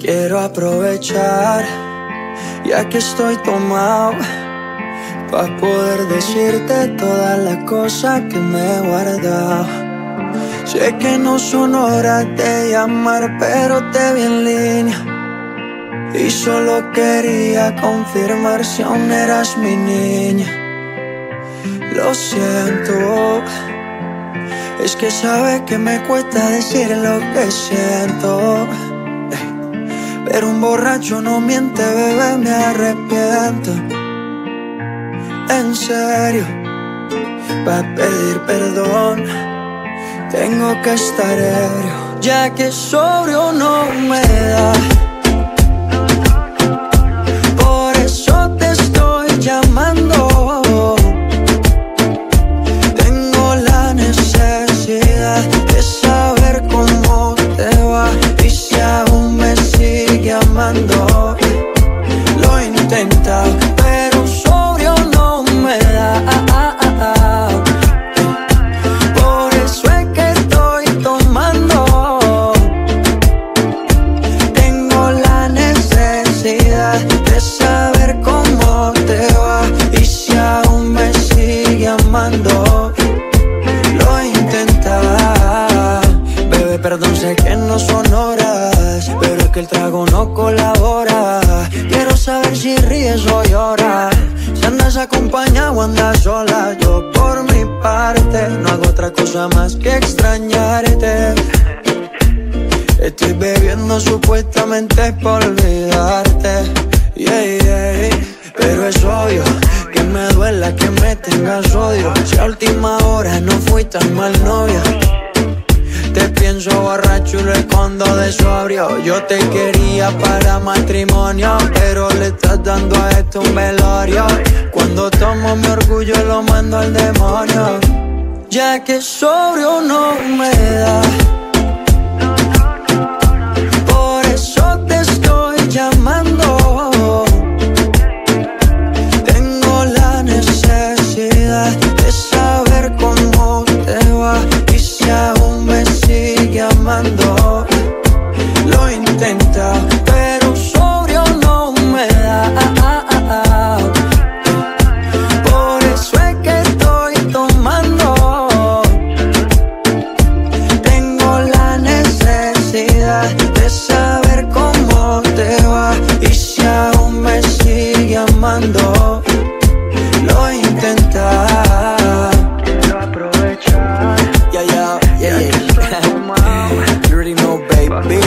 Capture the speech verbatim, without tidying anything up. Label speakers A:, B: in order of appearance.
A: Quiero aprovechar, ya que estoy tomado, pa' poder decirte todas las cosas que me he guardado. Sé que no son horas de llamar, pero te vi en línea y solo quería confirmar si aún eras mi niña. Lo siento, es que sabes que me cuesta decir lo que siento, pero un borracho no miente, bebé, me arrepiento. En serio, pa' pedir perdón tengo que estar ebrio, ya que sobrio no me da. Por eso te estoy llamando. Tengo la necesidad de saber cómo te va y si aún me sigue amando. Lo he intentado, pero sobrio no me da. Por eso es que estoy tomando. Tengo la necesidad de saber cómo te va y si aún me sigue amando. Lo he intentado, bebé, perdón, sé que no son horas, pero es que el trago no colabora. Quiero saber si ríes o lloras, si andas acompañado o andas sola. Yo por mi parte no hago otra cosa más que extrañarte. Estoy bebiendo supuestamente por olvidarte, yeah, yeah. Pero es obvio que me duela que me tengas odio. Si a última hora no fui tan mal novia, te pienso borracho y lo escondo de sobrio. Yo te quería para matrimonio, pero le estás dando a esto un velorio. Cuando tomo mi orgullo lo mando al demonio, ya que sobrio no me da. Por eso te estoy llamando. Tengo la necesidad de saber cómo te va y si aún me sigue amando. Lo he intentado, pero sobrio no me da. Por eso es que estoy tomando. Tengo la necesidad de saber cómo te va y si aún me sigue amando. Lo he intentado. Quiero aprovechar. Yeah, yeah, yeah, yeah. You already know, baby.